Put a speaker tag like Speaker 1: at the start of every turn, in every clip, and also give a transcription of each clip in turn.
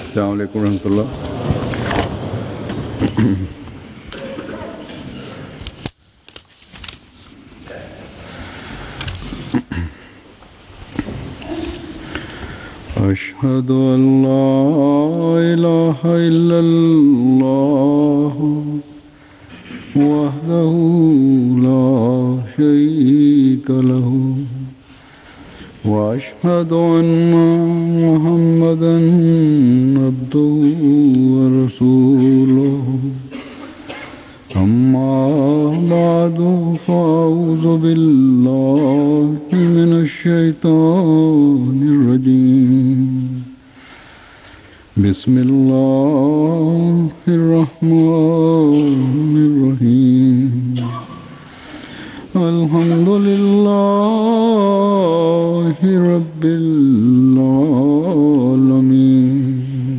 Speaker 1: अस्सलाम वालेकुम रहमतुल्लाह। अशहदु अल्ला इलाहा इल्लल्लाह वहदहु ला शरीका लहु वअशहदु अन्ना मुहम्मदन अब्दुहु व रसूलुहु अम्मा बादु फ़अऊज़ु बिल्लाहि मिनश शैतानिर रजीम। बिस्मिल्लाहिर रहमानिर रहीम। अल्हम्दुलिल्लाहि रब्बिल आलमीन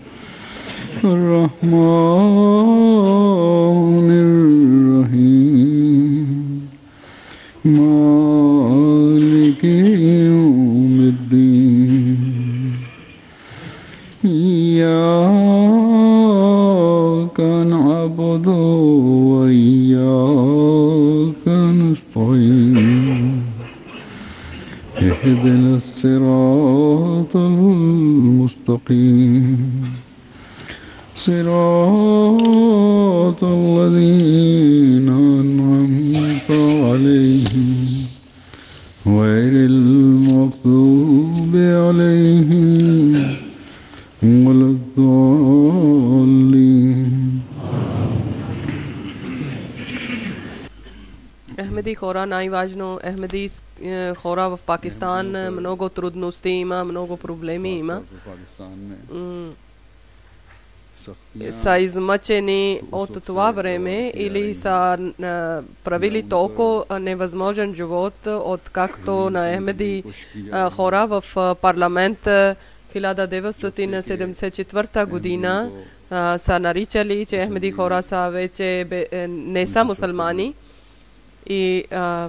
Speaker 1: अर्रहमानिर रहीम मालिकि यौमिद्दीन इय्याका नअबुदु व इय्याका नस्तईन इहदिनस सिरातल मुस्तकीम सिरातल लज़ीना अन्अमता अलैहिम गैरिल मग़ज़ूबि अलैहिम वलद्दाल्लीन।
Speaker 2: Ahmadi хора най-важно, Ahmadi хора в Пакистан много трудности има, много проблеми има. Са измъчени от това време или са правили толкова невъзможен живот, откакто на Ахмади хора в парламент 1974 година са наричали, че Ахмади хора са вече не са мусулмани. И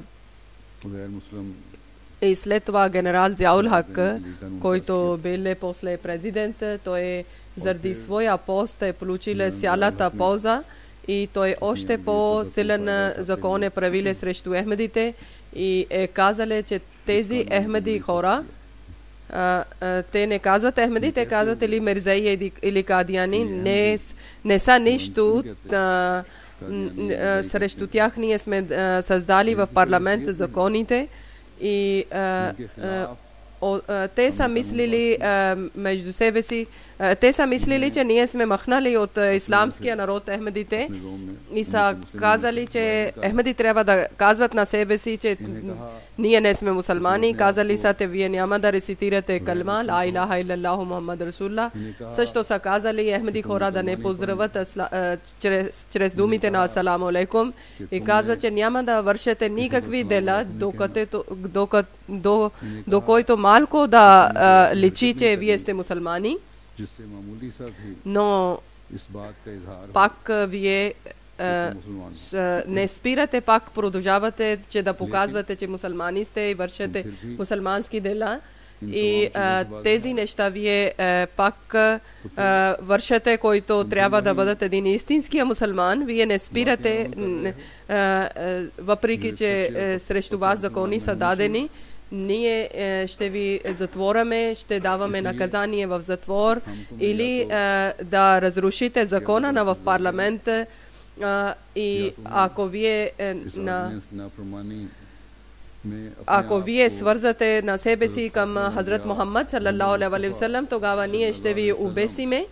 Speaker 2: след това генерал Зияул Хак, който бил после президент, той заради своя пост е получил цялата полза и той още по-силен закон е правил срещу Ахмадите и е казали, че тези Ахмади хора, те не казват Ахмади, те казват или Мирзаи или Кадияни, не са нищо. Срещу тях ние сме създали в парламент законите и те са мислили между себе си, те са мислили, че ние сме махнали от исламския народ Ахмадите и са казали, че Ахмади трябва да казват на себе си, че ние не сме мусулмани. Казали са, те вие няма да рецитирате калма ла илаха илаллаху Мухаммад Расулуллах. Също са казали Ахмади хора да не поздравят чрез думите на асаламу алейкум и казват, че няма да вършите никакви дела, до който малко да личи, че вие сте мусулмани. Но пак вие не спирате, пак продължавате, че да показвате, че мусулмани сте и вършите мусулмански дела. И тези неща вие пак вършите, който трябва да бъдат един истинския мусулман. Вие не спирате, въпреки че срещу вас закони са дадени. Ние ще ви затвораме, ще даваме наказание в затвор или да разрушите закона на в парламента. И ако вие свързате на себе си към Хазрат Мухаммад саллаллаху алейхи ва саллям, тогава ние ще ви обесиме.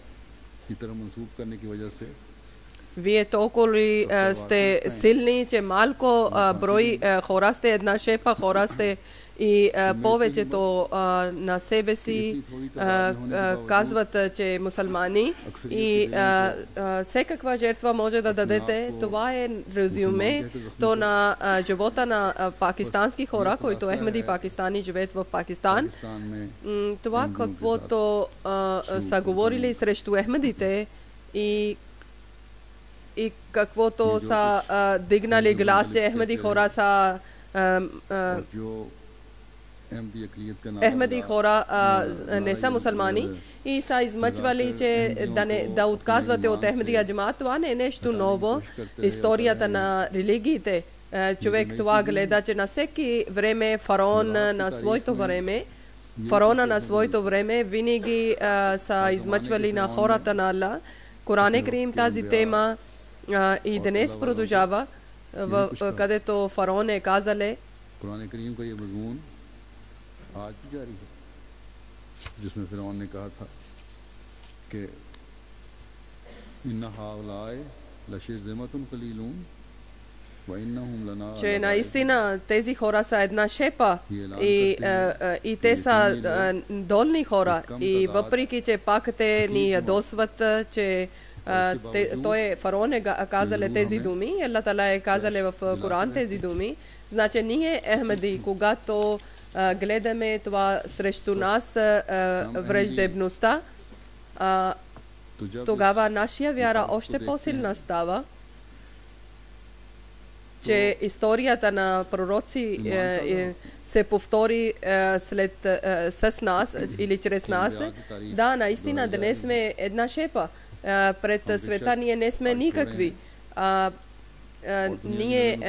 Speaker 2: Вие толкова ли сте силни, че малко брой хора сте, една шепа хора сте и повечето на себе си казват, че е мусулмани и всекаква жертва може да дадете. Това е резюме то на живота на пакистански хора, които Ахмади пакистани живеят в Пакистан. Това каквото са говорили срещу Ахмадите и каквото са дигнали глас, че Ахмади хора са Ahmadi хора не са мусулмани и са измъчвали, че да отказвате от Ахмадия джамат. Това не е нещо ново. Историята на религиите. Човек това гледа, че на всеки време фараона на своето време винаги са измъчвали на хората на Аллах. Коран Карим тази тема и днес продължава, където фараон е казале,
Speaker 1: आज भी जारी है, जिसमें फिरौन ने कहा था कि इन्ना हाउलाए लशिरज़मतुन क़लीलून व इन्नहुम लना,
Speaker 2: че наистина тези хора са една шепа и те са долни хора и въпреки, че пак те ни ядосват, че той фараон е казале тези думи, Аллах Таала е казале в Коран тези думи, значи ние Ахмади, когато гледаме това срещу нас враждебността, тогава нашия вяра още по-силна става, че историята на пророци се повтори с нас или чрез нас. Да, наистина днес сме една шепа. Пред света ние не сме никакви. Ние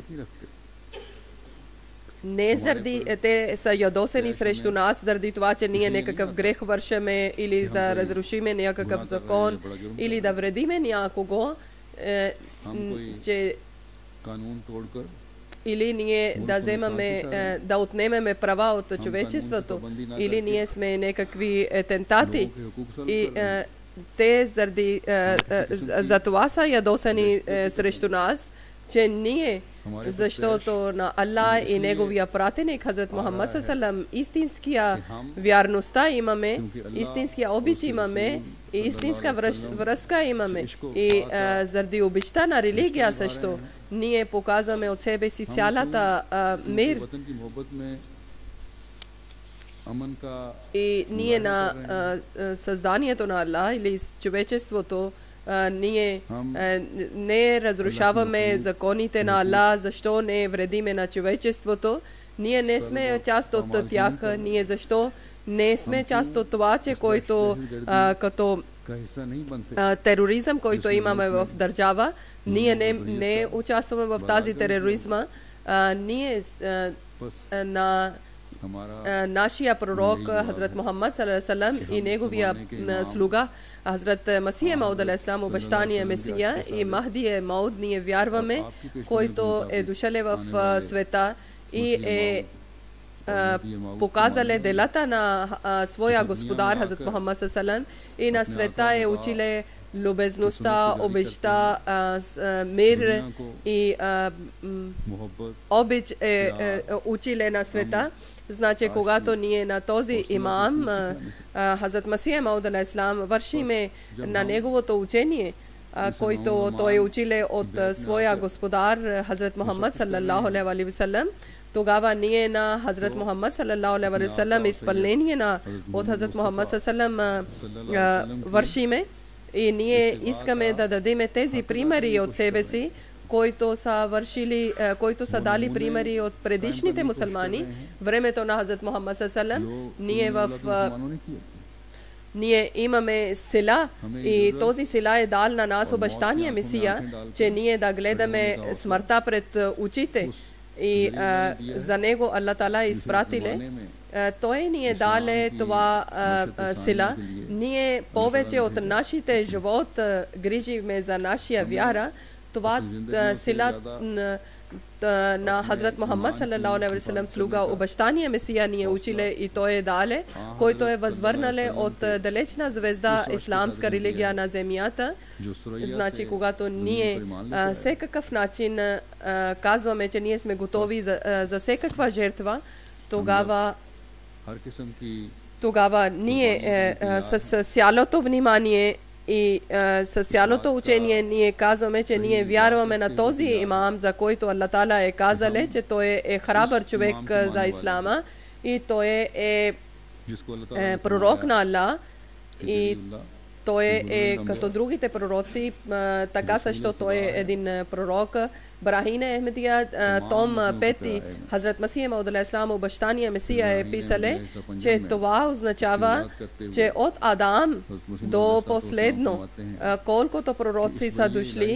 Speaker 2: не заради те са ядосени срещу нас, заради това, че ние някакъв грех вършиме или да разрушиме някакъв закон или да вредиме някого, че или ние да вземаме, да отнемеме права от човечеството, или ние сме някакви атентати. И те заради за това са ядосени срещу нас, че ние, защото на Аллах и неговия пратеник Хазрат Мухаммад салам истинския вярността имаме, истинския обич имаме, и истинска връзка имаме. И заради обичта на религия също ние показваме от себе си цялата мир. И ние на създанието на Аллах или човечеството, ние не разрушаваме законите на Аллах, защо не вредиме на човечеството. Ние не сме част от тях. Ние защо не сме част от това, че който като тероризъм, който имаме в държава, ние не участваме в тази тероризма. Ние на нашия пророк Хазрат Мухаммад салам и неговия слуга Хазрат Масия Мауд алейхиссалам, обещания Месия и Махди е Мауд, ние вярваме, който е дошъл в света и е показале делата на своя господар Хазрат Мухаммад салам и на света е училе любезността, обичта, мир и обич е училе на света. Значи, когато ние на този имам, Хазрат Масия Мауд алейхиссалам, вършиме на неговото учение, който той е училе от своя господар Хазрат Мухаммад саллаллаху алейхи ва саллям, тогава ние на Хазрат Мухаммад саллаллаху алейхи ва саллям изпълнение на от Хазрат Мухаммад саллаллаху вършиме и ние искаме да дадем тези примери от себе си, които са вършили, които са дали примери от предишните мусулмани, времето на Хазрат Мухаммад саллаллаху ние имаме сила и този сила е дал на нас обещания Месия, че ние да гледаме смъртта пред очите и за него Аллах Таала изпратиле. Той ни е дале това сила. Ние повече от нашите живот грижиме за нашия вяра. Това сила на Хазрат Мухаммад саллаллаху алейхи ва саллям слуга обещания Месия ние училе и той е дале, който е възвърнале от далечна звезда исламска религия на земята. Значи, когато ние всекакъв начин казваме, че ние сме готови за всекаква жертва, тогава ние с цялото внимание и с цялото учение ние казваме, че ние вярваме на този имам, за който Аллах Таала е казале, че той е храбър човек за ислама и той е пророк на Аллах той е като другите пророци, така също той е един пророк. Брахине Ахмедия, том 5, Хазрат Масих Мауд алейхиссалам, обещания Месия е писале, че това означава, че от Адам до последно, колкото пророци са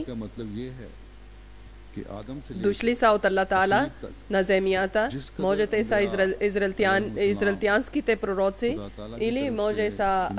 Speaker 2: дошли са от Аллах Таала на земята, може те са израелтянските пророци, или може са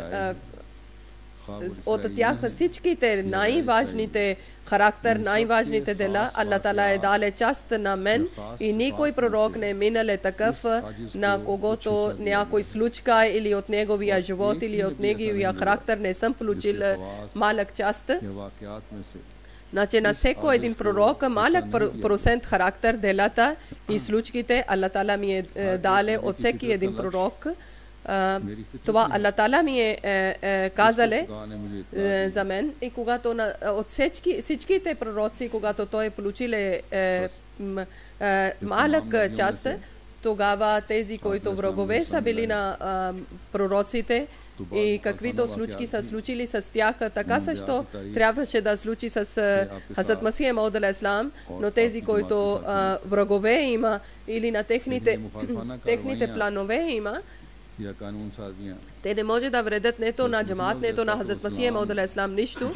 Speaker 2: от тях всичките най-важните характер, най-важните дела, Аллах Таала е дале част на мен и никой пророк не е минал такъв, на когото някой случка или от неговия живот или от неговия характер не съм получил малък част. Значи на всеки един пророк малък процент характер, делата и случките Аллах Таала ми е дале от всеки един пророк. Това Аллах Таала ми е казале за мен, и когато от всичките пророци, когато той получиле малък част, тогава тези, които врагове са били на пророците и каквито случки са случили с тях, така също трябваше да случи с Хазрат Масих Мауд алейхиссалам, но тези, които врагове има или на техните планове има, те не може да вредят нето на джамаат, нето на Хазрат Масих Мауд алейхиссалам нищо,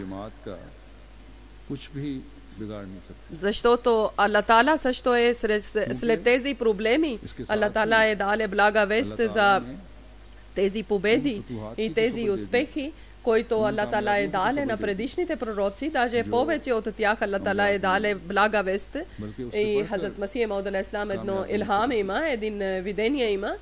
Speaker 2: защото Аллах Таала също е след тези проблеми. Аллах Таала е дале блага вест за тези победи и тези успехи, които Аллах Таала е дале на предишните пророци, даже повече от тях Аллах Таала е дале блага вест. И Хазрат Масих Мауд алейхиссалам едно илхам има, един видение има,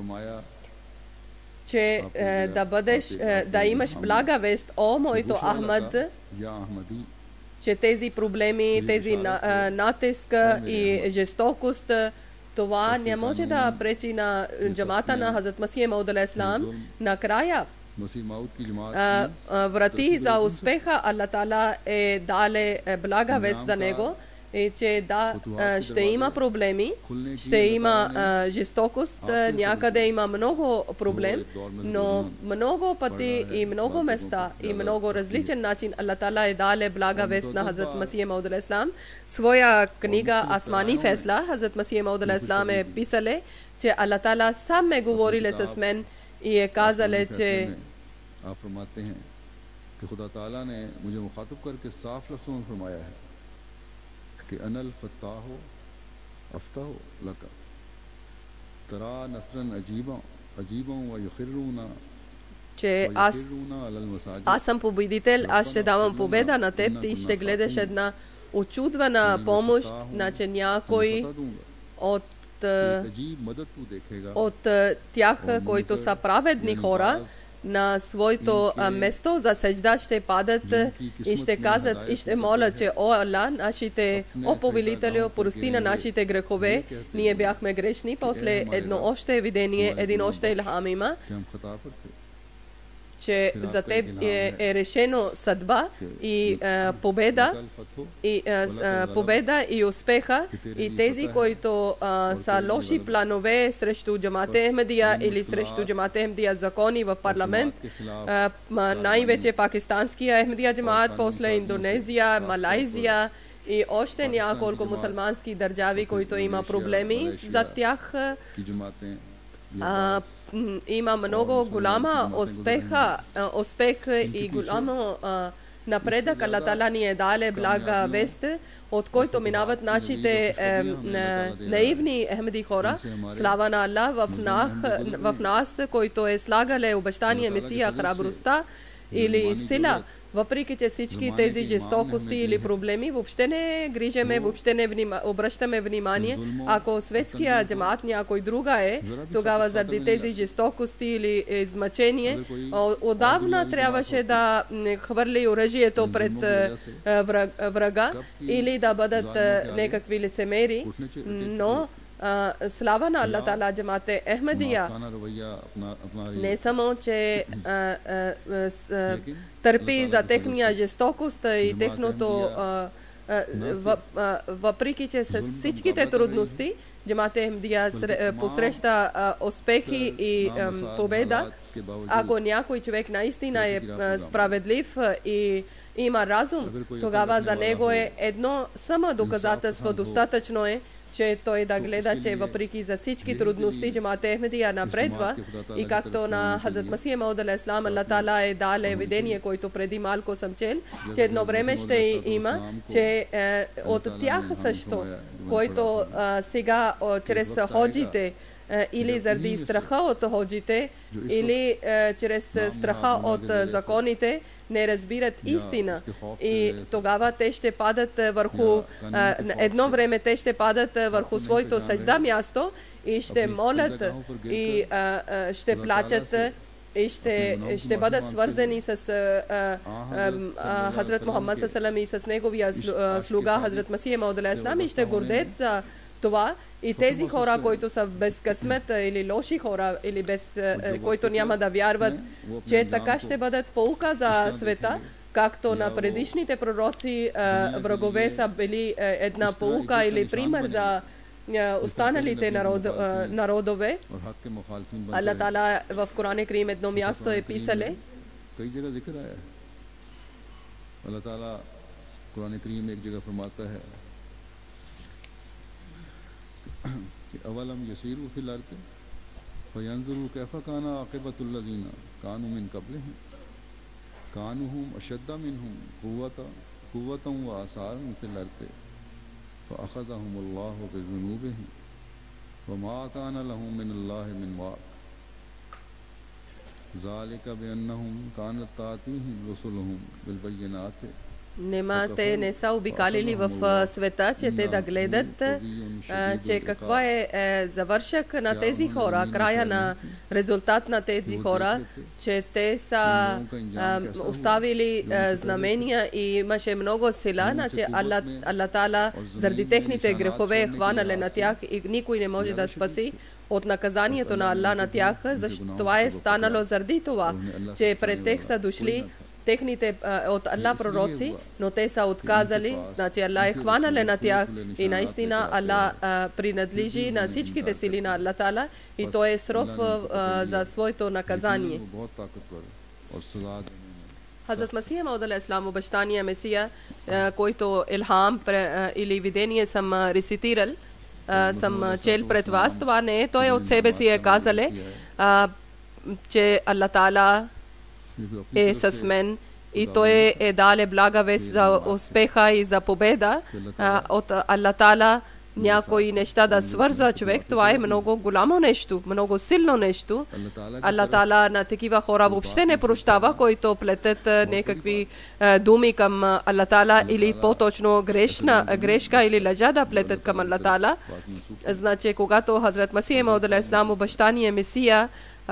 Speaker 2: че да имаш блага вест, о моето Ахмад, че тези проблеми, тези натиска и жестокост, това не може да пречи на джамата на Хазрат Масих Мауд алейхиссалам. Накрая врати за успеха Аллах Таала е дале блага вест за него, и че ще има проблеми, ще има жестокост, някъде има много проблем, но много пъти и много места и много различен начин Аллах Таала е дале блага вест на Хазрат Масих Мауд алейхиссалам. Своя книга Асмани фесла Хазрат Масих Мауд алейхиссалам е писале, че Аллах Таала сам е говориле с мен и е казале, че
Speaker 1: खुदा ताला ने मुझे मुखातब करके साफ लफ्ज़ों में फरमाया है कि अनल फत्ताहो अफ्ताहो लका तरा नसरन अजीबा व युखिरूना,
Speaker 2: че аз съм победител, аз ще давам победа на теб, ти ще гледаш една очудвана помощ, значи някой от тях, които са праведни хора, на своето место за сежда ще падат и ще казват и ще молят, че о Аллах, о повелителю, прости на нашите грехове, ние бяхме грешни. После едно още видение, един още илхам има, че за теб е решено съдба и победа и успеха, и тези, които са лоши планове срещу джамате Ахмедия или срещу джамате Ахмедия закони в парламент, най-вече пакистанския Ахмедия джамаат, после Индонезия, Малайзия и още няколко мусулмански държави, които има проблеми за тях. Има много голяма успех и голямо напредък. Аллах Таала ни е дале блага вест, от който минават нашите наивни ахмеди хора. Слава на Аллах в нас, който е слагале обещание Месия, храбростта или сила. Въпреки че всички тези жестокости или проблеми, въобще не грижеме, въобще не обръщаме внимание. Ако светския джамаат някой друга е, тогава заради тези жестокости или измъчение, отдавна трябваше да хвърли оръжието пред врага или да бъдат някакви лицемери, но слава на Аллах Таала, джамате Ахмедия не само, че търпи за техния жестокост и техното въпреки че с всичките трудности, Джамат Ахмадия посреща успехи и победа, ако някой човек наистина е справедлив и има разум, тогава за него е едно само доказателство достатъчно е, че той да гледа, че въпреки за всички трудности Джамат Ахмадия напредва и както на Хазрат Масих Мауд алейхиссалам Аллах Таала е дал видение, който преди малко съм чел, че едно време ще има, че от тях също, който сега чрез ходжите или заради страха от ходжите, или чрез страха от законите, не разбират истина. И тогава те ще падат върху, едно време те ще падат върху своето съжда място и ще молят и ще плачат и ще бъдат свързани с Хазрат Мухаммад салам и с неговия слуга Хазрат Масих Мауд алейхиссалам и ще гордеят за това. И тези хора, които са без късмет или лоши хора, или без, които няма да вярват, че така ще бъдат поука за света, както на предишните пророци врагове са били една поука или пример за останалите народове. Аллах Таала в Коран Карим едно място е писале.
Speaker 1: Аллах Таала Коран Карим एक जगह फरमाता है कि अवलम यसीरु फिल अर्द फयंजुरु कैफा काना आक़िबतुल लज़ीना कानू मिन क़ब्लिहिम कानूहुम अशद्दा मिनहुम क़ुव्वतन व आसारन फिल अर्द फ़अख़ज़हुमुल्लाहु बिज़ुनूबिहिम वमा काना लहुम मिनल्लाहि मिन वाक़ ज़ालिका बिअन्नहुम कानत तातीहिम रुसुलुहुम बिलबय्यिनाति.
Speaker 2: Нема те не са обикалили в света, че те да гледат, че каква е завършък на тези хора, края на резултат на тези хора, че те са оставили знамения и имаше много сила, значи Аллах Таала заради техните грехове е хванал на тях и никой не може да спаси от наказанието на Аллах на тях, защото това е станало заради това, че пред тях са дошли техните от Аллах пророци, но те са отказали, значи Аллах е хванал на тях и наистина Аллах принадлежи на всичките сили на Аллах Таала и той е суров за своето наказание. Хазрат Масих Мауд алейхиссалам, обещания Месия, който илхам или видение съм рецитирал, съм чел пред вас, това не е, той от себе си е казале, че Аллах Таала е с мен и той е дале блага вест за успеха и за победа от Аллах Таала. Някои неща да свърза човек, това е много голямо нещо, много силно нещо. Аллах Таала на такива хора въобще не прощава, които плетат някакви думи към Аллах Таала или по-точно грешка или лъжа да плетат към Аллах Таала. Значи, когато Хазрат Масих Мауд алейхиссалам, обещания Месия,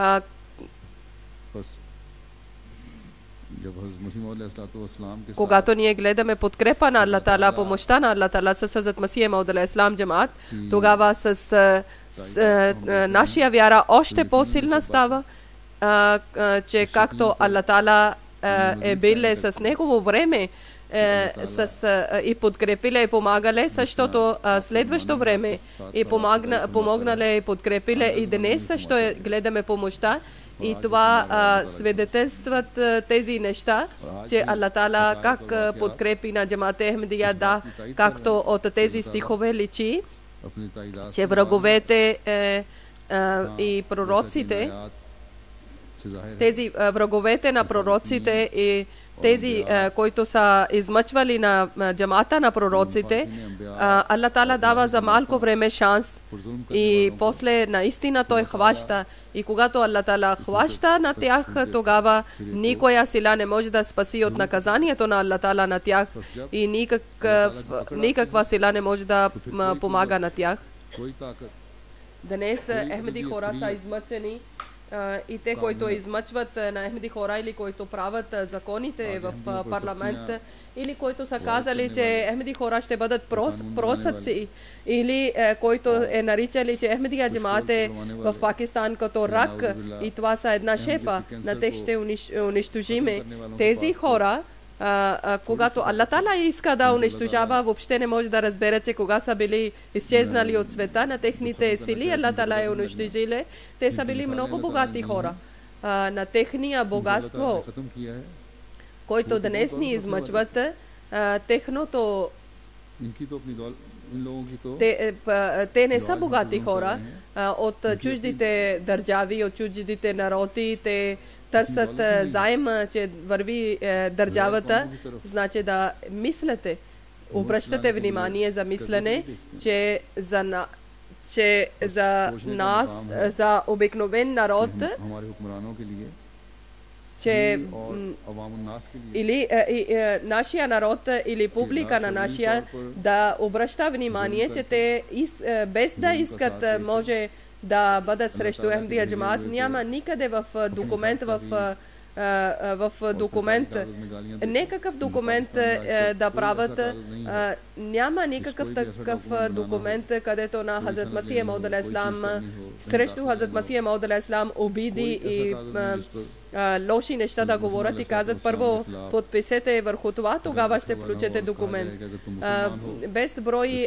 Speaker 2: когато ние гледаме подкрепа на Аллах Таала, помощта на Аллах Таала с Хазрат Масих Мауд алейхиссалам джамаат, тогава с нашия вяра още по-силна става, че както Аллах Таала е бил с негово време и подкрепиле и помагале, същото следващо време и помогнале и подкрепиле и днес също гледаме помощта. И това свидетелстват тези неща, че Аллах Таала как подкрепи на Джамат Ахмадия, да, както от тези стихове личи, че враговете и пророците, тези враговете на пророците и тези, които са измъчвали на джамата на пророците, Аллах Таала дава за малко време шанс и после наистина той хваща. И когато Аллах Таала хваща на тях, тогава никоя сила не може да спаси от наказанието на Аллах Таала на тях и никаква сила не може да помага на тях. Днес Ахмади хора са измъчени и те, които измъчват на Ахмади хора или които правят законите в парламент, или които са казали, че Ахмади хора ще бъдат просъци, или които е наричали, че Ахмадия джамаат е в Пакистан като рак и това са една шепа, на тях ще унищожиме. Тези хора когато Аллах Тала иска да унищожава, въобще не може да разберете кога са били изчезнали от света на техните сили. Аллах Тала е унищожиле. Те са били много богати хора. На техния богатство, който днес ни измъчват, техното те не са богати хора от чуждите държави, от чуждите народи. Те търсят заем, че върви държавата. Значи да мислите, обръщате внимание за мислене, че за нас, за обикновен народ, че или нашия народ или публика на нашия да обръща внимание, че те без да искат може да бъдат срещу Ахмадия джамаат. Няма никъде в документ, в документ, некакъв документ да правят, няма никакъв такъв документ, където на Хазрат Масия Мауд алейхи ислам срещу Хазрат Масия Мауд алейхи ислам обиди и лоши неща да говорят и казват: първо подписете върху това, тогава ще включите документ. Без брой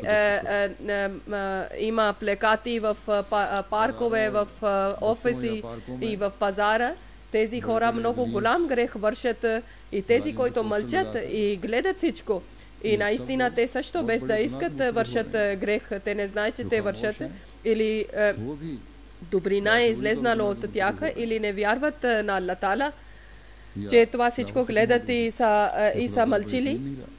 Speaker 2: има плекати в паркове, в офиси и в пазара. Тези хора много голям грех вършат и тези, които мълчат и гледат всичко. И наистина те също без да искат вършат грех. Те не знаят, че те вършат или добрина е излезнала от тях или не вярват на Аллах Тала, че това всичко гледат и са мълчили.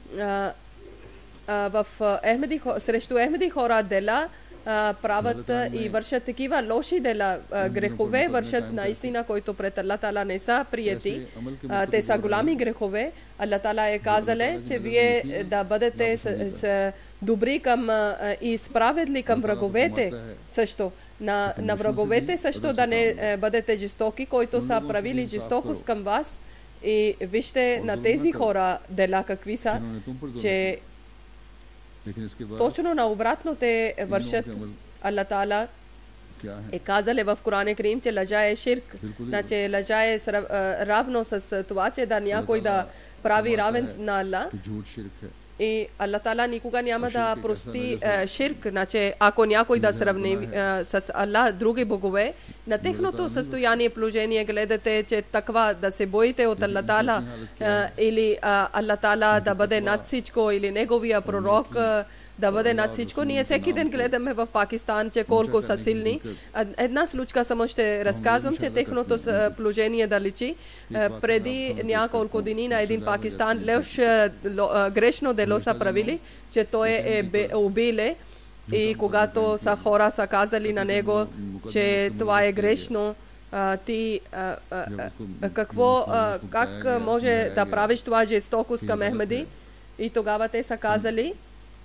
Speaker 2: Срещу Ахмади хора дела правят и вършат такива лоши дела, грехове вършат наистина, които пред Аллах Тала не са прияти. Те са голями грехове. Аллах Тала е казале, че вие да бъдете добри към и справедли към враговете също. На враговете също да не бъдете жестоки, които са правили жестокост към вас. И вижте на тези хора дела какви са, че точно наобратно те вършат. Аллах Тала е казал в Коран Карим, че лъжа е ширк. Значи лъжа е равно с това, че да някой да прави равен на Аллах. И Аллах Тала никога няма да прости ширк. Значи, ако някой да сравни с Аллах други богове, на техното състояние, положение гледате, че такова да се боите от Аллах Тала или Аллах Тала да бъде над всичко, или неговия пророк да бъде над всичко. Ние всеки ден гледаме в Пакистан, че колко са силни. Една случка само ще разказвам, че техното положение да личи. Преди няколко дни на един Пакистан грешно дело са правили, че той е убиле. И когато са хора са казали на него, че това е грешно, как може да правиш това жестокост към Ахмади? И тогава те са казали,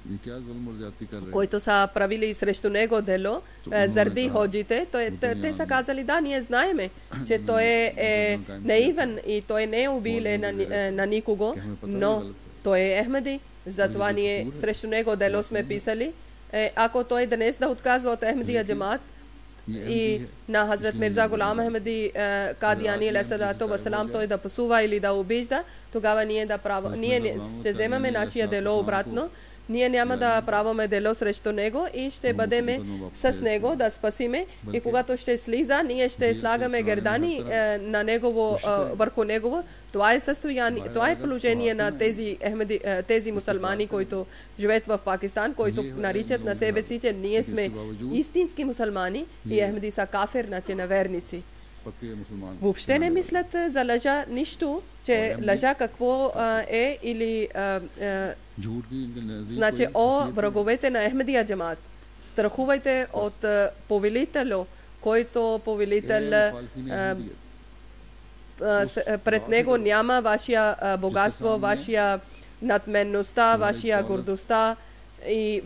Speaker 2: които са правили срещу него дело, заради ходжите, те са казали: да, ние знаеме, че той е наивен и той не е убиле на никого, но той е Ахмади, затова ние срещу него дело сме писали. Ако той днес да отказва от Ахмадия джамаат и на Хазрат Мирза Гулам Ахмади Кадияни алейхиссалату вассалам той да пасува или да обижда, тогава ние ще вземаме нашия дело обратно. Ние няма да праваме дело срещу него и ще бъдем с него да спасиме. И когато ще слиза, ние ще слагаме гердани на върху негово. Това е състояние, това е положение на тези мусулмани, които живеят в Пакистан, които наричат на себе си, че ние сме истински мусулмани и Ахмади са кафир, значи неверници. Въобще не мислят за лъжа нищо, че лъжа какво е или значи, враговете на Ахмадия джамаат, страхувайте от повелителю, който повелител пред него няма вашия богатство, вашия надменността, вашия гордостта и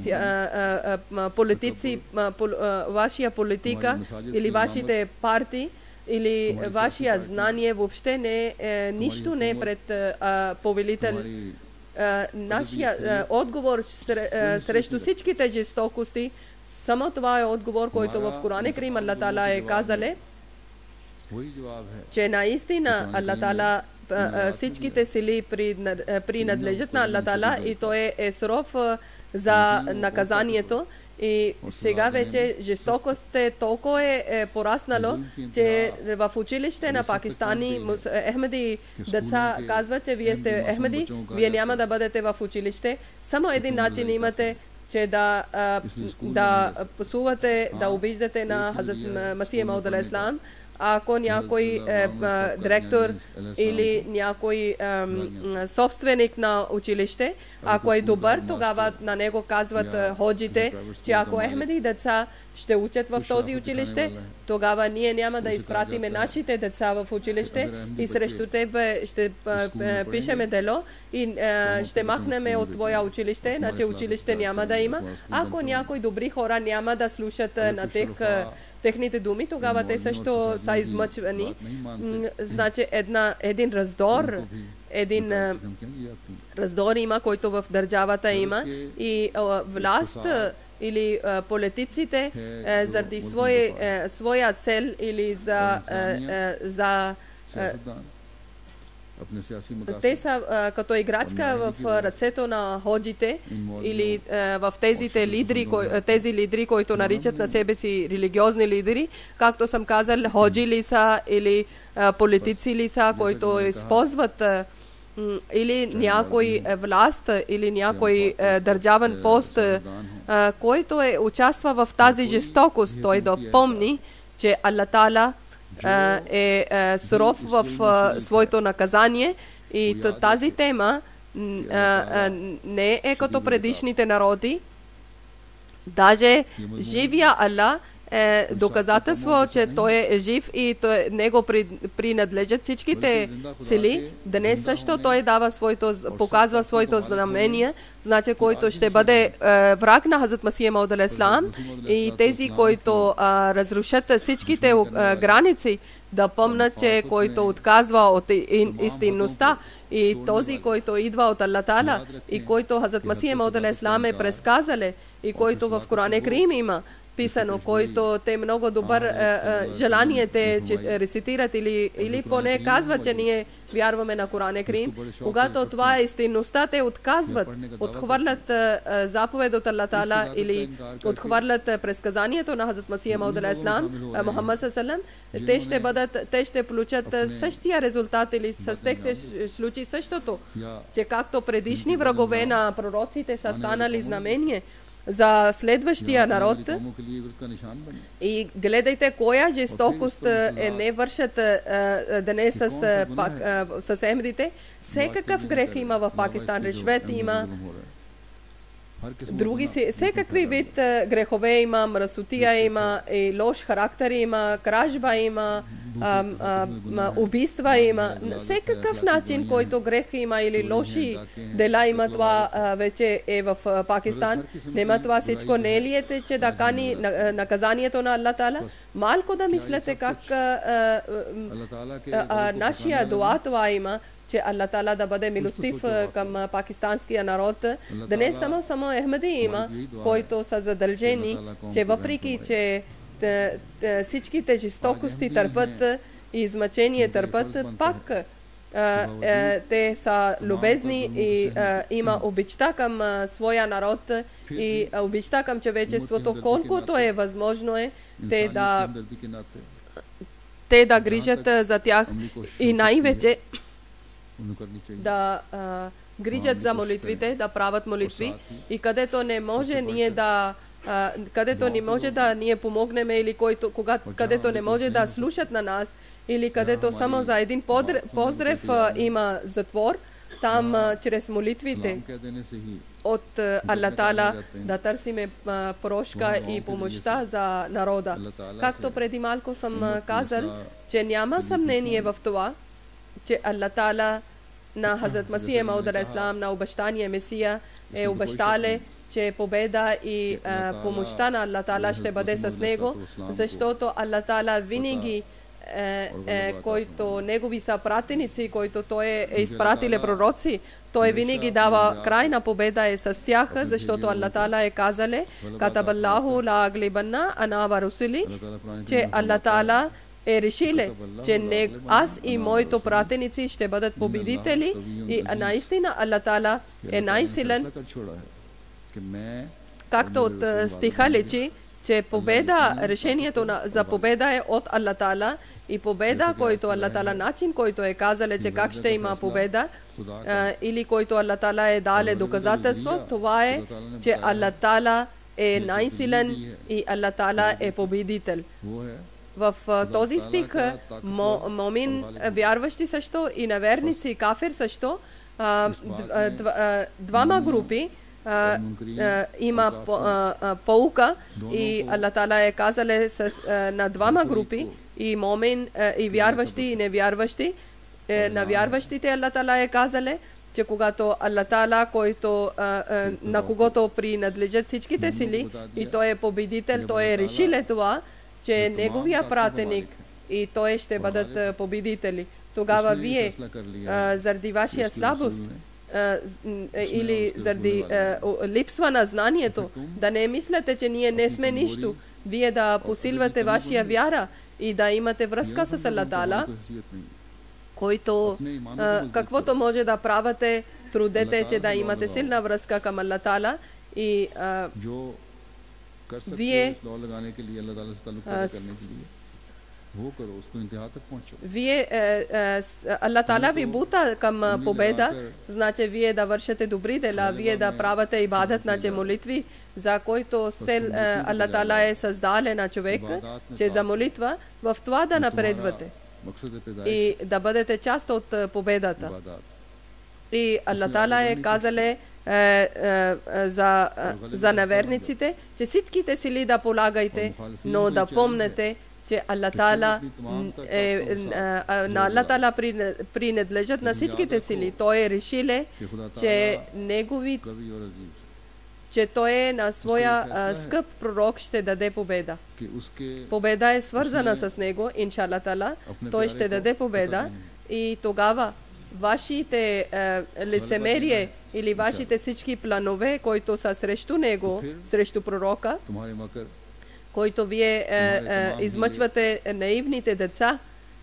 Speaker 2: вашия политика или вашите партии или вашия знание въобще нищо не е пред повелител. Нашия отговор срещу всичките жестокости, само това е отговор, който в Коран Карим Аллах Тала е казале, че наистина Аллах Тала всичките сили принадлежат на Аллах Таала и той е суров за наказанието. И сега вече жестокост е толкова пораснало, че в училище на пакистани Ахмади деца казват, че вие сте Ахмади, вие няма да бъдете в училище. Само един начин имате, че да пасувате, да обиждате на Хазрат Масих Мауд алейхи салам. Ако някой директор или някой собственик на училище, ако е добър, тогава на него казват ходжите, че ако Ахмади деца ще учат в този училище, тогава ние няма да изпратиме нашите деца в училище и срещу тебе ще пишеме дело и ще махнеме от твоя училище, значи училище няма да има. Ако някои добри хора няма да слушат на техните думи, тогава те също са измъчвани. Значи един раздор има, който в държавата има и власт или политиците заради своя цел или за те са като играчка в ръцето на ходжите или в тези лидери, които наричат на себе си религиозни лидери, както съм казал, ходжи ли са или политици ли са, които използват или някой власт или някой държавен пост, който участва в тази жестокост, той да помни, че Аллах Таала е суров в своето наказание и тази тема не е като предишните народи. Даже живия Аллах е доказателство, че той е жив и него принадлежат всичките сили. Днес също той показва своето знамение, значи който ще бъде враг на Хазрат Масих Мауд алейхи салам и тези, които разрушат всичките граници, да помнят, че който отказва от истинността и този, който идва от Аллах Таала и който Хазрат Масих Мауд алейхи салам е предсказал и който в Коран Карим има писано, който те много добър желание те рецитират или поне казват, че ние вярваме на Коран Карим. Когато това е истинността, те отказват, отхвърлят заповед от Аллах Таала или отхвърлят предсказанието на Хазрат Масих Мауд алейхи салам, Мухаммад саллаллаху алейхи ва саллям, те ще получат същия резултат или с тях ще случи същото, че както предишни врагове на пророците са станали знамение за следващия народ. И гледайте коя жестокост не вършат днес с Ахмадите. Всекакъв грех има в Пакистан, ришвет има, всекакви вид грехове има, мръсотия има, и лош характер има, кражба има, убийства има. Всекакъв начин, който грех има или лоши дела има, това вече е в Пакистан. Нема това всичко не е ли ете, че да кани наказанието на Аллах Таала? Малко да мислете как нашия дуа това има, че Аллах Таала да бъде милостив към пакистанския народ. Днес само Ахмади има, които са задължени, че въпреки, че всичките жестокости търпят и измъчение търпят, пак те са любезни и има обичта към своя народ и обичта към човечеството, колкото е възможно те да грижат за тях и най-вече да грижат за молитвите, да правят молитви и където не може ние помогнем или където не може да слушат на нас или където само за един поздрев има затвор, там чрез молитвите от Аллах Таала да търсиме прошка и помощта за народа. Както преди малко съм казал, че няма съмнение в това, че Аллах Таала на Хазрат Масих Мауд алейхи салам, на обещания Месия е обещале, че победа и помощта на Аллах Таала ще бъде с него, защото Аллах Таала винаги който негови са пратеници, който той е изпратиле пророци, той винаги дава крайна победа е с тях, защото Аллах Таала е казале: Катабаллаху ла аглибанна ана ва русули, че Аллах Таала решиле, че аз и моите пратеници ще бъдат победители и наистина Аллах Таала е най-силен. Както от стиха личи, че победа, решението за победа е от Аллах Таала и победа, който Аллах Таала, начин, който е казал, че как ще има победа, или който Аллах Таала е дале доказателство, това е, че Аллах Таала е най-силен и Аллах Таала е победител. В този стих момин, вярващи също и неверници, кафир също, двама групи има поука и Аллах Таала е казал на двама групи, и момин, и вярващи и невярващи. На вярващите Аллах Таала е казал, че когато Аллах Таала, който на когото принадлежат всичките сили и той е победител, той е решил това, че неговия пратеник и той ще бъдат победители. Тогава вие, заради вашия слабост или заради липсва на знанието, да не мислите, че ние не сме нищо, вие да посилвате вашия вяра и да имате връзка с Аллах Таала, който каквото може да правите, трудете, че да имате силна връзка към Аллах Таала и вие Аллах Таала ви бута към победа, значи вие да вършите добри дела, вие да правите ибадат, значи молитви, за който Аллах Таала е създал на човек, че за молитва в това да напредвате и да бъдете част от победата. И Аллах Таала е казал за неверниците, че всичките сили да полагайте, но да помнете, че Аллах Таала на Аллах Таала принадлежат на всичките сили. Той е решил, че че той е на своя скъп пророк ще даде победа. Победа е свързана с него, иншалла Таала. Той ще даде победа и тогава вашите лицемерие или вашите всички планове, които са срещу него, срещу пророка, който вие измъчвате наивните деца,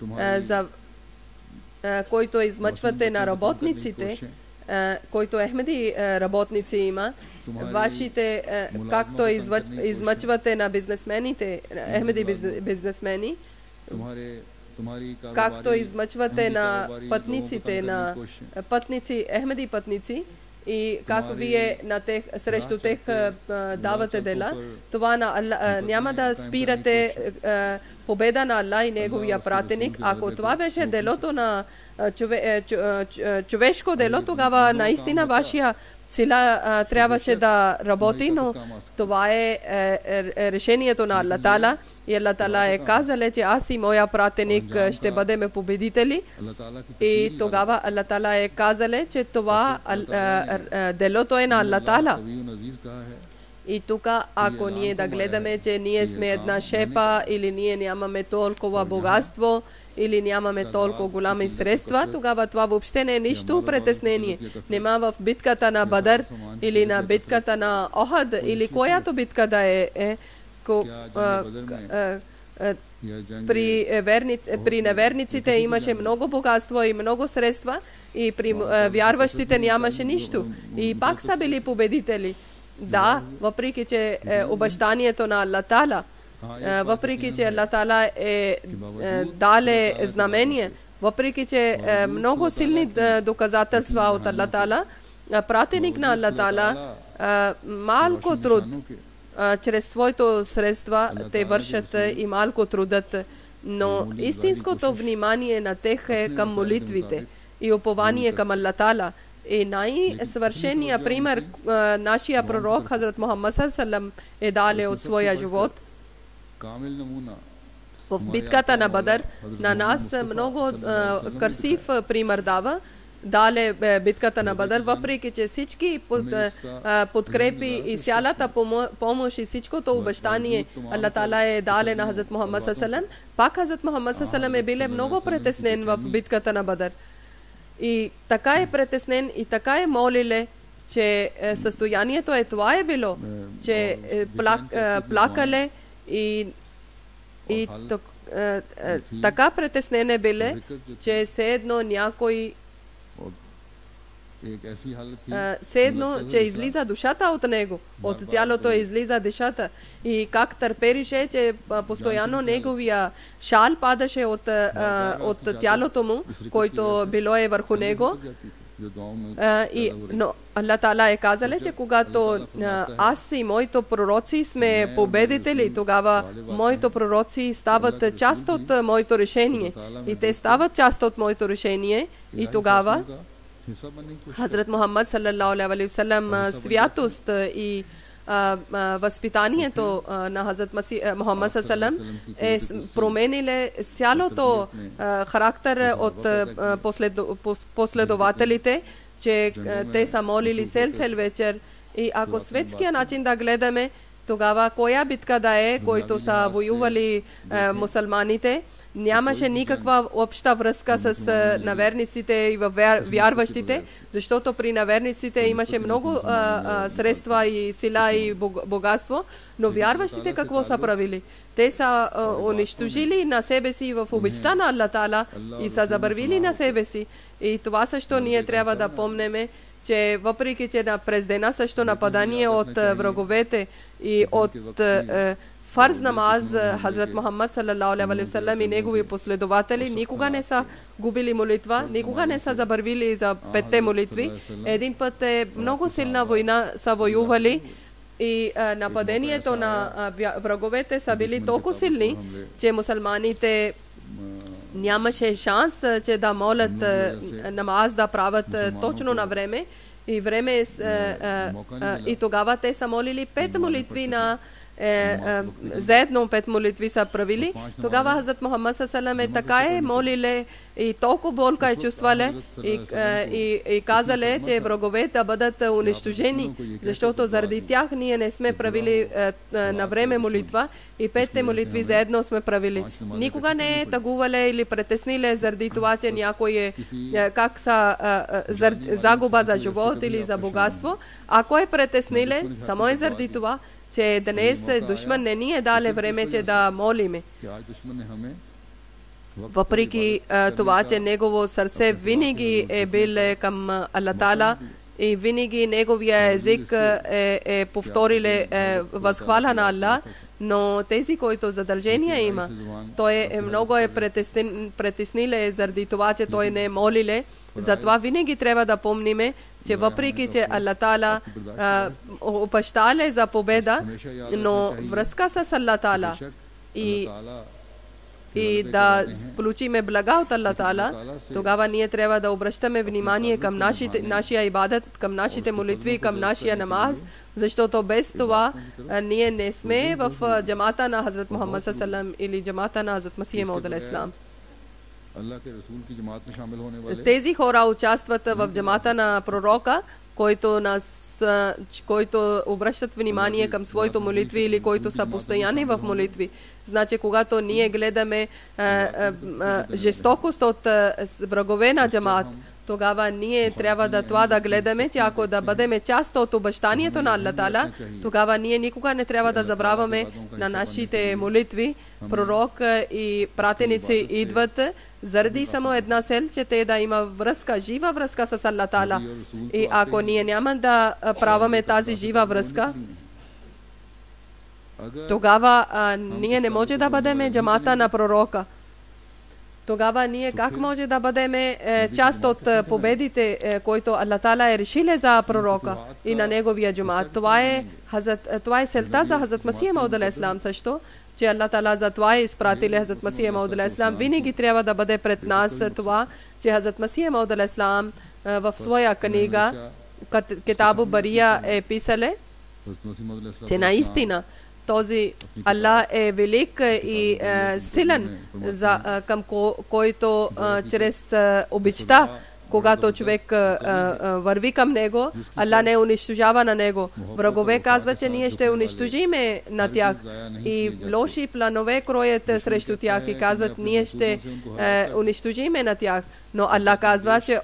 Speaker 2: който измъчвате на работниците, който Ахмеди работници има, вашите, както измъчвате на бизнесмените, Ахмеди бизнесмени, както измъчвате на пътниците, на пътници, Ахмеди пътници, и как вие срещу тях давате дела, това няма да спирате победа на Аллах и неговия пратеник. Ако това беше делото на човешко дело, тогава наистина вашия сила трябваше да работи, но това е решението на Аллах Таала. И Аллах Таала е казал, че аз и моя пратеник ще бъдем победители. И тогава Аллах Таала е казал, че това делото е на Аллах Таала. И тук, ако ние да гледаме, че ние сме една шепа или ние нямаме толкова богатство или нямаме толкова голями средства, тогава това въобще не е нищо притеснение. Нема в битката на Бадър или на битката на Охад или която битка да е при неверниците имаше много богатство и много средства и при вярващите нямаше нищо. И пак са били победители. Да, въпреки че обещанието на Аллах Таала, въпреки че Аллах Таала е дале знамение, въпреки че много силни доказателства от Аллах Таала, пратеник на Аллах Таала, малко труд, чрез своето средства те вършат и малко трудът, но истинското внимание на тях е към молитвите и упование към Аллах Таала. И най-съвършения пример нашия пророк Хазрат Мухаммад саллаллаху е дале от своя живот. В битката на Бадър на нас много красив пример дава. Дале битката на Бадър, въпреки че всички подкрепи и цялата помощ и всичкото обещание Аллах Таала е дале на Хазрат Мухаммад саллаллаху, пак Хазрат Мухаммад саллаллаху е бил много притеснен в битката на Бадър. И така е притеснен и така е молиле, че състоянието е това е било, че плакале и така притеснени били, че все едно някой все едно, че излиза душата от него, от тялото излиза душата. И как търперише, че постоянно неговия шал падаше от тялото му, който било е върху него. Но Аллах Таала е казал, че когато аз и моите пророци сме победители, тогава моите пророци стават част от моето решение. И те стават част от моето решение. И тогава Хазрат Мухаммад саллаллаху алейхи ва саллям святост и възпитанието на Хазрат Мухаммад саллаллаху алейхи ва саллям е промениле цялото характер от последователите, че те са молили цел вечер. И ако светския начин да гледаме, тогава коя битка да е, който са воювали мусулманите, нямаше никаква обща връзка с наверниците и вярващите, защото при наверниците имаше много средства и сила и богатство, но вярващите какво са правили? Те са унищожили на себе си в обичта на Аллах Таала и са забравили на себе си. И това също ние трябва да помнеме, че въпреки че през дена също нападание от враговете и от фарз намаз, Хазрат Мухаммад саллаллаху алейхи ва саллям и негови последователи никога не са губили молитва, никога не са забравили за 5 молитви. Един път много силна война са воювали и нападението на враговете са били толкова силни, че мусулманите нямаше шанс, че да молят намаз да правят точно на време. И тогава те са молили 5 молитви на заедно 5 молитви са правили. Тогава Хазрат Мухаммад саллаллаху алейхи ва саллям така молиле и толкова болка чувствале и казале, че враговете да бъдат унищожени, защото заради тях ние не сме правили на време молитва и 5 молитви заедно сме правили. Никога не е тъгувале или притесниле заради това, че някой как са загуба за живот или за богатство. Ако е притесниле, само е заради това, че днес душман не ни е дале време, че да молиме. Въпреки това, че негово сърце винаги е било към Аллах Таала и винаги неговия език е повториле възхвала на Аллах, но тези, които задължения има, той много е притесниле заради това, че той не е молиле. Затова винаги трябва да помниме, че въпреки че Аллах Таала обещале за победа, но връзка с Аллах Таала и да получиме блага от Аллах Таала, тогава ние трябва да обръщаме внимание към нашия ибадат, към нашите молитви, към нашия намаз, защото без това ние не сме в джамата на Хазрат Мухаммад саллаллаху алейхи ва саллям или джамата на Хазрат Масих Мауд алейхи салам. Тези хора участват в джамата на пророка, който обръщат внимание към своите молитви или които са постоянни в молитви. Значи, когато ние гледаме жестокост от врагове на джамат, тогава ние трябва да гледаме, че ако да бъдем част от обещанието на Аллах Таала, тогава ние никога не трябва да забравяме на нашите молитви. Пророк и пратеници идват заради само една цел, че те да има връзка, жива връзка с Аллах Таала. И ако ние няма да праваме тази жива връзка, тогава ние не може да бъдем джамата на пророка. Тогава ние как може да бъдем част от победите, които Аллах Таала е решил за пророка и на неговия джумат. Това е целта за Хазрат Масих Мауд алейхи салам също, че Аллах Таала за това е изпратил Хазрат Масих Мауд алейхи салам. Винаги трябва да бъде пред нас това, че Хазрат Масих Мауд алейхи салам в своя книга Китабу Бария е писале, че наистина този Аллах е велик и силен, към който чрез обичта, когато човек върви към него, Аллах не унищожава на него. Врагове казва, че ние ще унищожиме на тях и лоши планове кроят срещу тях и казват, ние ще унищожиме на тях. Но Аллах казва, че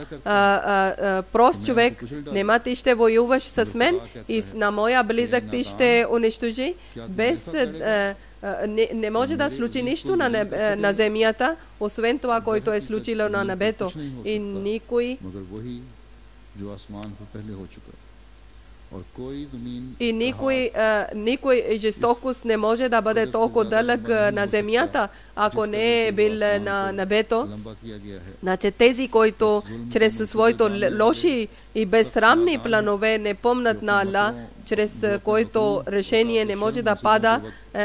Speaker 2: прост човек, нема ти ще воюваш с мен и на моя близък ти ще унищожи, без не може да случи нищо на земята, освен това, което е случило на небето. И никой никой жестокост не може да бъде толкова дълъг на земята, ако не е бил на небето. Значи тези, които чрез своето лоши и безсрамни планове не помнят на Аллах, чрез който решение не може да пада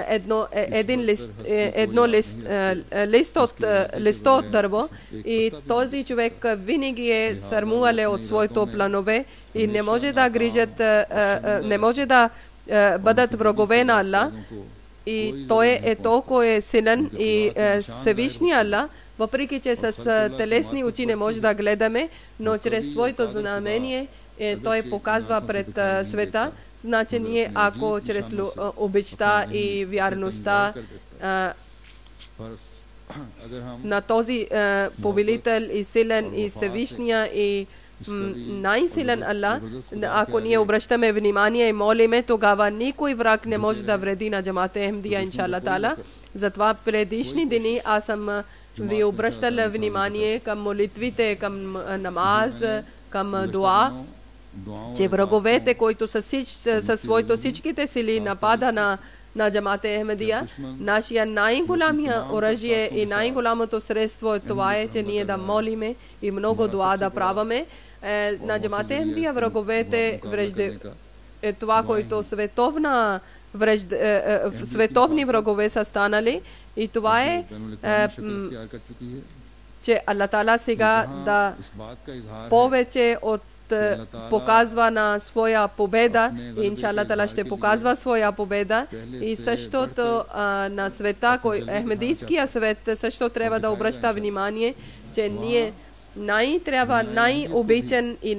Speaker 2: лист от дърво, и този човек винаги е сърмувал от своето планове и не може да грижат, не може да бъдат врагове на Аллах. И той е толкова силен и Всевишния Аллах, въпреки че с телесни очи не може да гледаме, но чрез своето знамение той показва пред света. Значи ние, ако чрез обичта и вярността на този повелител и силен и Всевишния и най-силен Аллах, ако ние обръщаме внимание и молиме, тогава никой враг не може да вреди на джамат Ахмадия, иншалла таала. Затова предишни дни аз съм ви обръщала внимание към молитвите, към намаз, към дуа, че враговете, които със своето всичките сили напада на джамат Ахмадия, нашия най-голямия оръжие и най-голямото средство това е, че ние да молиме и много дуа да праваме. На джамат Ахмадия враговете е това, което световни врагове са станали, и това е че Аллах Таала сега да повече от показва на своя победа, и иншалла Таала ще показва своя победа, и същото на света, Ахмадийския свет също трябва да обръща внимание, че ние най-обичен и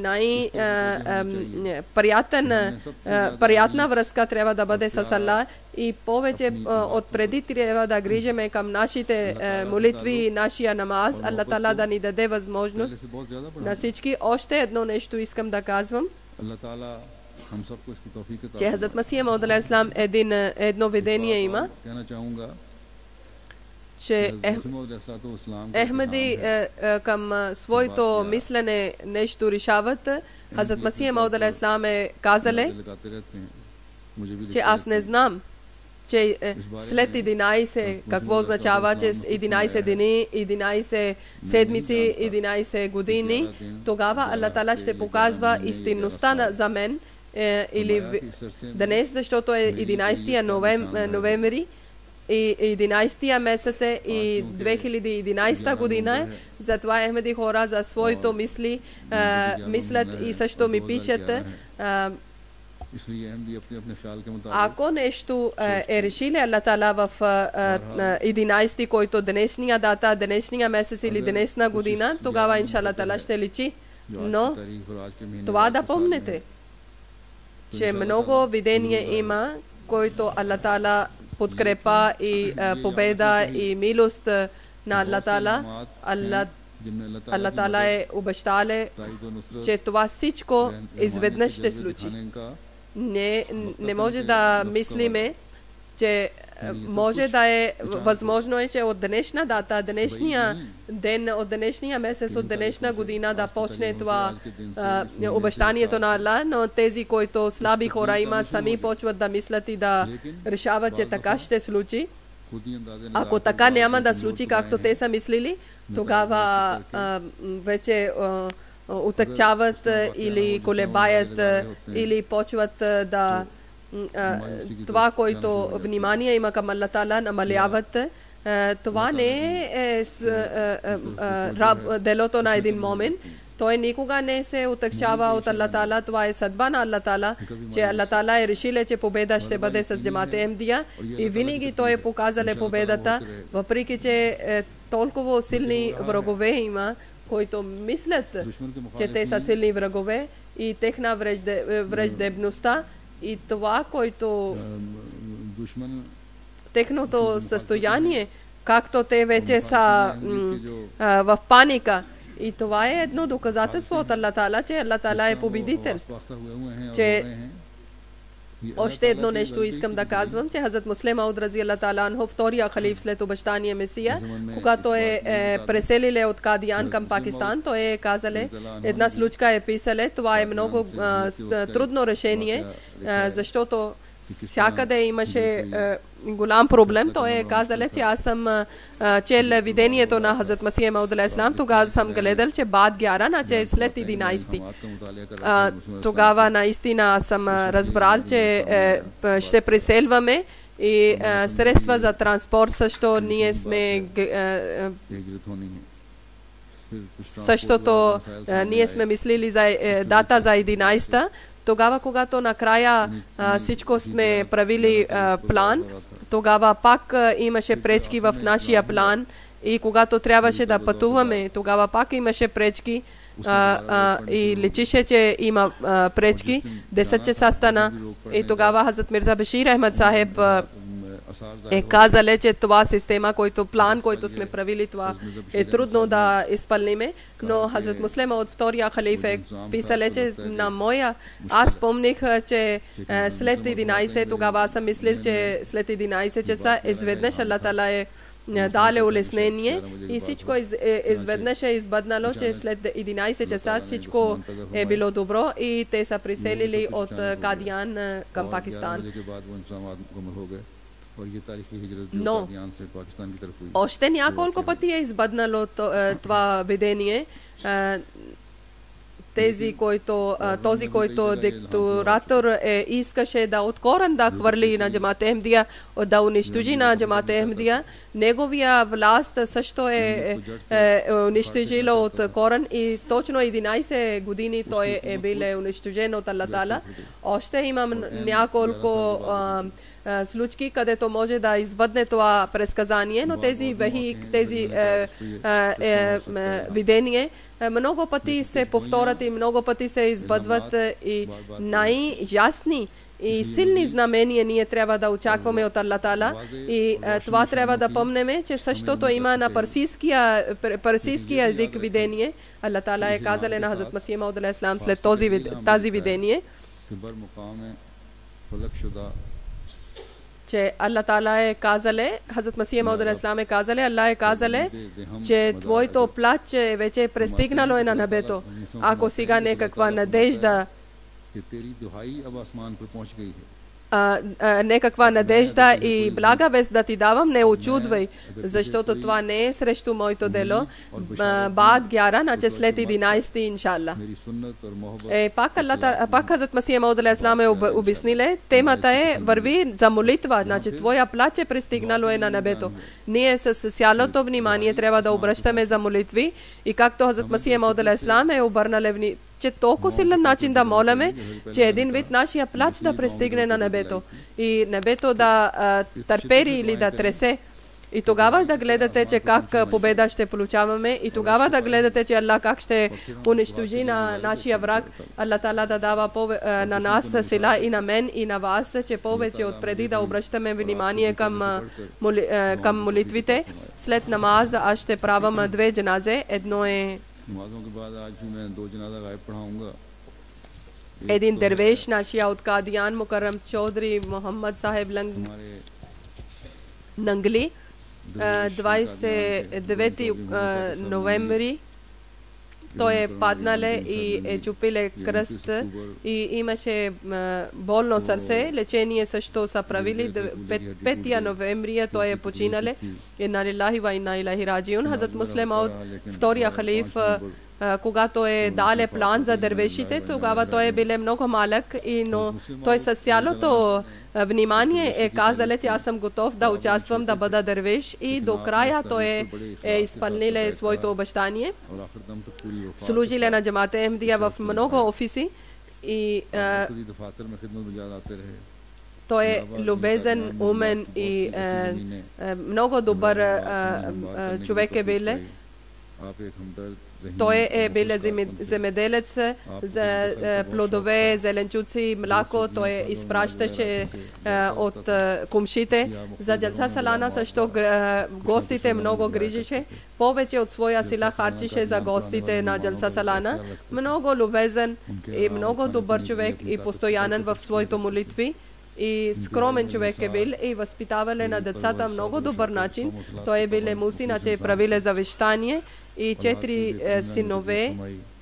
Speaker 2: приятна връзка трябва да бъде с Аллах, и повече отпреди трябва да грижиме към нашите молитви и нашия намаз. Аллах Таала да ни даде възможност на всички. Още едно нещо искам да казвам, че Хазрат Масих Мауд алейхи салам едно видение има, че Ахмади към своето мислене нещо решават. Хазрат Масих Мауд алейхи салам е казале, че аз не знам, че след 11, какво означава, че 11 дни, 11 седмици, 11 години, тогава Аллах Таала ще показва истинността за мен, или днес, защото е 11 ноември, и 11-тия месец е и 2011 година е. Затова Ахмади хора за своето мислят и също ми пишат. Ако нещо е решили Аллах Таала в 11, който днешния дата, днешния месец или днешна година, тогава иншалла Таала ще личи. Но това да помните, че много видения има, който Аллах Таала подкрепа и победа и милост на Аллах Таала. Аллах Таала е обещал, че това всичко изведнъж ще случи. Не може да мислиме, че може да е възможно е, че от днешна дата, днешния ден, от днешния месец, от днешна година да почне това обещанието на Аллах, но тези, които слаби хора има, сами почват да мислят и да решават, че така ще случи. Ако така няма да случи, както те са мислили, тогава вече утъкчават или колебаят или почват да това, което внимание има към Аллах Таала, намаляват. Това не е делото на един момент. Той никога не се утъкчава от Аллах Таала. Това е съдба на Аллах Таала, че Аллах Таала е решил, че победа ще бъде с джамат Ахмадия, и винаги той е показал победата, въпреки че толкова силни врагове има, които мислят, че те са силни врагове, и техна враждебността и това, което техното състояние, както те вече са в паника. И това е едно доказателство от Аллах Таала, че Аллах Таала е победител, че Още едно нещо искам да казвам, че Хазрат Муслим Ауд рази Аллах Таала анху, втория халиф след обещания Месия, когато преселиле от Кадиян към Пакистан, той е казале, една случка е писале, това е много трудно решение, защото всякъде имаше голям проблем. Той е казале, че аз съм чел видението на Хазрат Масих Мауд алейхи салам, тогава съм гледал, че бад 11, значи след 11. Тогава наистина съм разбрал, че ще преселваме и средства за транспорт също ние сме същото ние сме мислили за дата за 11. Тогава, когато накрая всичко сме правили план, тогава пак имаше пречки в нашия план и когато трябваше да пътуваме, тогава пак имаше пречки и личише, че има пречки. 10 часа стана и тогава Хазрат Мирза Бешир Ахмад Сахеб е казале, че това система, план, който сме правили, това е трудно да изпълниме, но Хазрат Муслим от втория халиф е писале, че на моя, аз помних, че след 11, тогава аз съм мислил, че след 11 часа изведнъж Аллах Таала е дале улеснение и всичко изведнъж е избъднало, че след 11 часа всичко е било добро и те са приселили от Кадиян към Пакистан. Но още няколко пъти е избъднало това видение. Този, който диктатор искаше да от корен да хвърли на Джамат Ахмадия, да унищожи на Джамат Ахмадия, неговия власт също е унищожило от корен и точно 11 години той е бил унищожен от Аллах Таала. Още имам няколко случки, където може да избъдне това предсказание, но тези видения много пъти се повторят и много пъти се избъдват и най-ясни и силни знамения ние трябва да очакваме от Аллах Таала и това трябва да помнеме, че същото има на парсийския език видение. Аллах Таала е казал на Хазрат Масих Мауд алейхи салам след тази видение, че Аллах Таала е казале, Хазрат Масих Мауд алейхи салам е казале, Аллах е казале, че твоето плач вече е пристигнало на небето. Ако сега някаква надежда някаква надежда и блага вест да ти давам, не очудвай, защото това не е срещу моето дело. Бад 11, значи след 11, иншалла. Пак Хазрат Масих Мауд алейхи салам е обясниле, темата е върви за молитва, значи твоя плач е пристигнало на небето. Ние с цялото внимание трябва да обръщаме за молитви и както Хазрат Масих Мауд алейхи салам е обърнал че толкова силен начин да моляме, че един вид нашия плач да пристигне на небето и небето да търпери или да тресе. И тогава да гледате, че как победа ще получаваме и тогава да гледате, че Аллах как ще унищожи на нашия враг. Аллах Таала да дава на нас сила и на мен и на вас, че повече от преди да обръщаме внимание към молитвите. След намаз аз ще правам 2 джаназе. Едно е един дервеш, нашия от Кадиян, Мукаррам Чодри Мохаммад Сахеб Нангли, 29 ноември. Той е паднале и е чупиле кръст и имаше болно сърце. Лечение също са правили. 5 ноември той е починале. Инна лилахи ва инна илайхи раджиун. Хазрат Муслим Ауд, втория халиф, когато е дале план за дервешите, тогава той е биле много малък, но той със цялото внимание е казале, че аз съм готов да участвам, да бъда дервеш и до края той е изпълнил своето обещание. Служиле на Джамат Ахмадия в много офиси и той е любезен, умен и много добър човек е бил. Той е бил земеделец, плодове, зеленчуци, мляко, той изпращаше от кумшите. За джалса салана също гостите много грижеше. Повече от своя сила харчеше за гостите на джалса салана. Много любезен и много добър човек и постоянен в своите молитви. И скромен човек е бил и възпитавале на децата много добър начин. Той е бил муси, значи правиле завещание и 4 синове.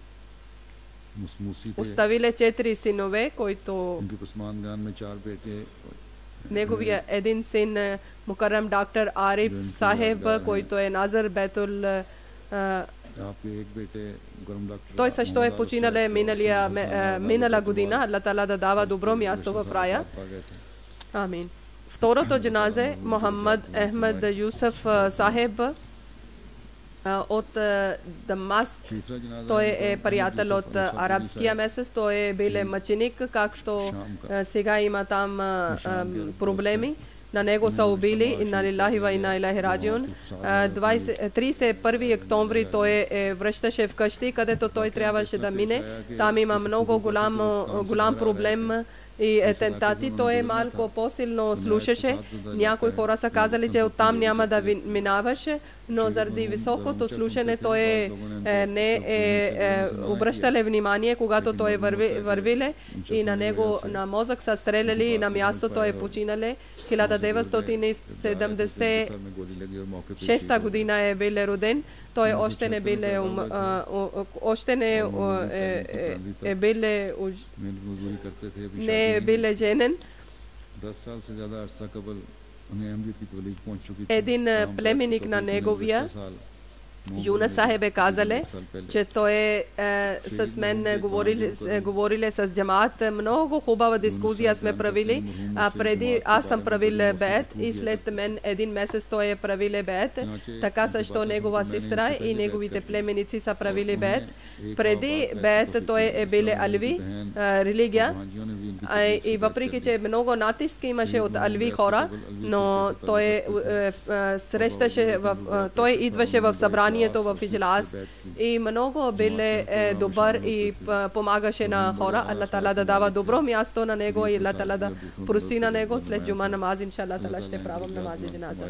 Speaker 2: Оставиле 4 синове, които неговия един син Мукаррам доктор Ариф Сахеб, който е Назар Бетул. Той също е починале минала година. Алла Таала да дава добро място в рая. Амин. Второто джаназе Мохаммад Ахмед Юсуф Сахеб от Дамаск. Той е приятел от арабския месец. Той е бил мъченик, както сега има там проблеми. На него са убили, инна лилахи ва инна илайхи раджиун. 31 октомври той връщаше вкъщи, където той трябваше да мине. Там има много голям проблем и атентати. Той малко по-силно слушаше. Някои хора са казали, че оттам няма да минаваше, но заради високото слушане той не обръщале внимание, когато той вървиле и на него на мозък са стреляли и на място той е починале. 1976 година е бил роден. Той още не е бил женен. Един племенник на неговия Юна Сахеб е казале, че той с мен говорили с джамаат. Много хубава дискусия сме правили. Преди аз съм правил беет и след мен един месец той е правил беет. Така също негова сестра и неговите племеници са правили беет. Преди беет той е бил алви религия. И въпреки, че много натиск имаше от алви хора, но той срещаше, той идваше в събрание в Иджлас и много бил добър и помагаше на хора. Алла Таала да дава добро място на него и Алла Таала да прости на него. След джума намаз, иншалла Таала, ще правим намази джаназа.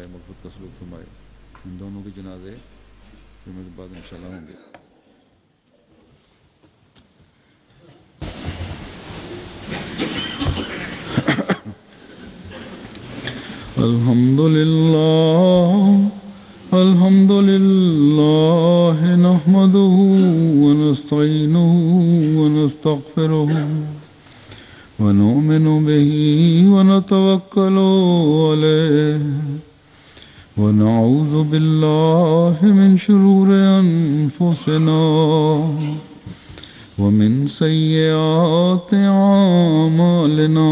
Speaker 2: Алхамдулилlah. الحمد لله نحمده ونستعينه ونستغفره ونؤمن به ونتوكل عليه ونعوذ بالله من شرور أنفسنا ومن سيئات أعمالنا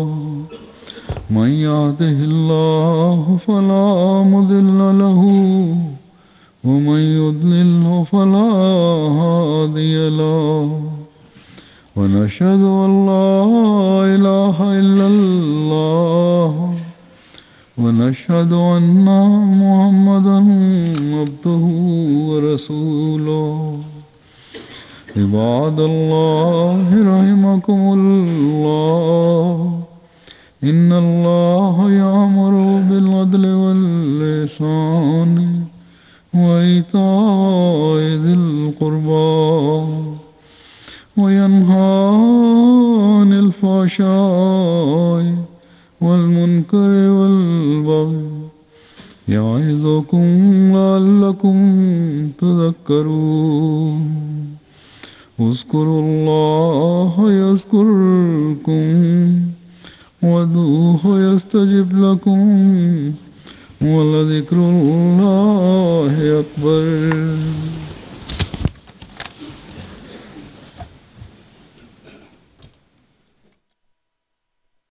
Speaker 2: من يهده الله فلا مضل له ومن يضلل فلا هادي له ونشهد أن لا إله إلا الله ونشهد أن محمدا عبده ورسوله عباد الله رحمكم الله إن الله يأمر بالعدل والإحسان وإيتاء ذي القربى وينهى عن الفحشاء والمنكر والبغي يعظكم لعلكم تذكرون اذكروا الله يذكركم وادعوه يستجب لكم ولذكر الله أكبر